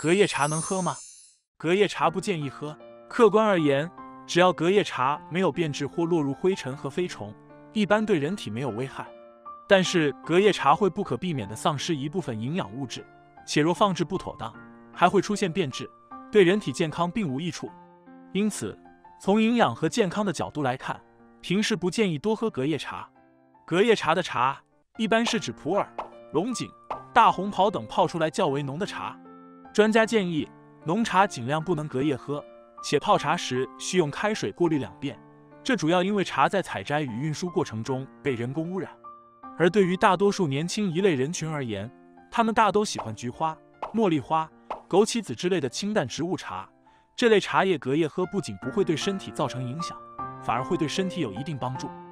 隔夜茶能喝吗？隔夜茶不建议喝。客观而言，只要隔夜茶没有变质或落入灰尘和飞虫，一般对人体没有危害。但是隔夜茶会不可避免地丧失一部分营养物质，且若放置不妥当，还会出现变质，对人体健康并无益处。因此，从营养和健康的角度来看，平时不建议多喝隔夜茶。隔夜茶的茶一般是指普洱、龙井、大红袍等泡出来较为浓的茶。专家建议，浓茶尽量不能隔夜喝，且泡茶时需用开水过滤2遍。这主要因为茶在采摘与运输过程中被人工污染。而对于大多数年轻一类人群而言，他们大都喜欢菊花、茉莉花、枸杞子之类的清淡植物茶。这类茶叶隔夜喝不仅不会对身体造成影响，反而会对身体有一定帮助。